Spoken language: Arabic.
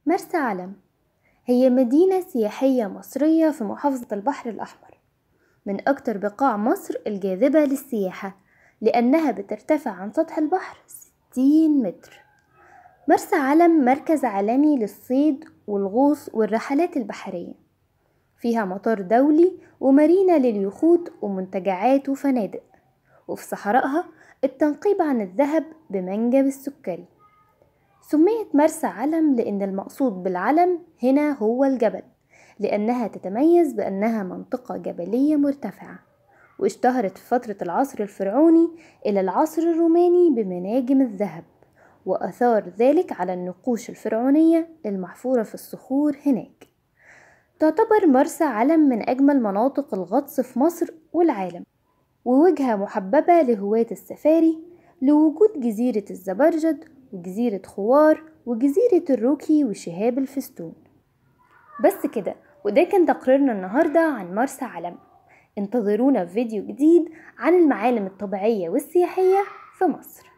مرسى علم هي مدينة سياحية مصرية في محافظة البحر الأحمر، من أكتر بقاع مصر الجاذبة للسياحة لأنها بترتفع عن سطح البحر 60 متر. مرسى علم مركز عالمي للصيد والغوص والرحلات البحرية، فيها مطار دولي ومارينا لليخوت ومنتجعات وفنادق، وفي صحرائها التنقيب عن الذهب بمنجم السكري. سميت مرسى علم لأن المقصود بالعلم هنا هو الجبل، لأنها تتميز بأنها منطقة جبلية مرتفعة، واشتهرت في فترة العصر الفرعوني إلى العصر الروماني بمناجم الذهب، وأثار ذلك على النقوش الفرعونية المحفورة في الصخور هناك. تعتبر مرسى علم من أجمل مناطق الغطس في مصر والعالم، ووجهة محببة لهواة السفاري لوجود جزيرة الزبرجد وجزيرة خوار وجزيرة الروكي وشهاب الفستون. بس كده، وده كان تقريرنا النهاردة عن مرسى علم. انتظرونا في فيديو جديد عن المعالم الطبيعية والسياحية في مصر.